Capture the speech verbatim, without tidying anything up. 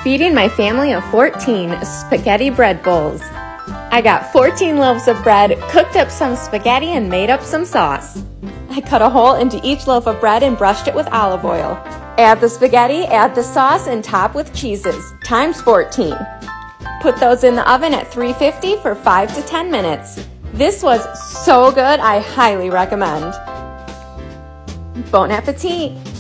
feeding my family of fourteen spaghetti bread bowls. I got fourteen loaves of bread, cooked up some spaghetti, and made up some sauce. I cut a hole into each loaf of bread and brushed it with olive oil. Add the spaghetti, add the sauce, and top with cheeses, times fourteen. Put those in the oven at three fifty for five to ten minutes. This was so good, I highly recommend. Bon appetit!